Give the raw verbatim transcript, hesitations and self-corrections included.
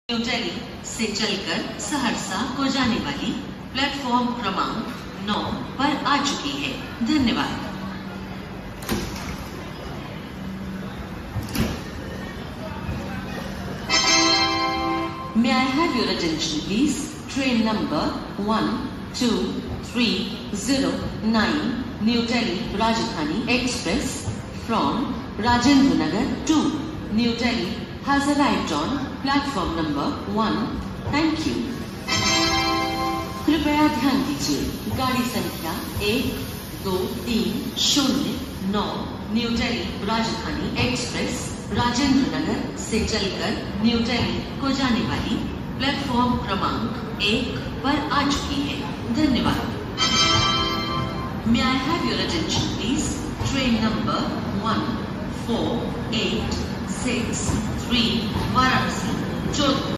New Delhi से चलकर सहरसा को जाने वाली प्लेटफॉर्म क्रमांक नौ पर आ चुकी है। धन्यवाद। May I have your attention, please? Train number one two three zero nine New Delhi Rajdhani Express from Rajendra Nagar to New Delhi has arrived on platform number one. Thank you. कृपया ध्यान दीजिए, गाड़ी संख्या एक दो तीन शून्य नौ new Delhi राजधानी एक्सप्रेस राजेंद्र नगर से चलकर न्यू दिल्ली को जाने वाली प्लेटफॉर्म क्रमांक एक पर आ चुकी है। धन्यवाद। May I have your attention, please? Train number one four eight six three Varanasi, Jodhpur.